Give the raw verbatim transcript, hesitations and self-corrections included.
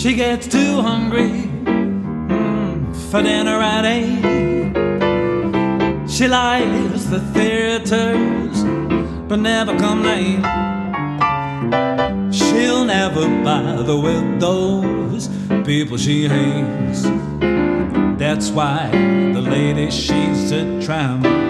She gets too hungry mm, for dinner at eight. She likes the theaters, but never come late. She'll never bother with those people she hates. That's why the lady she's a tramp.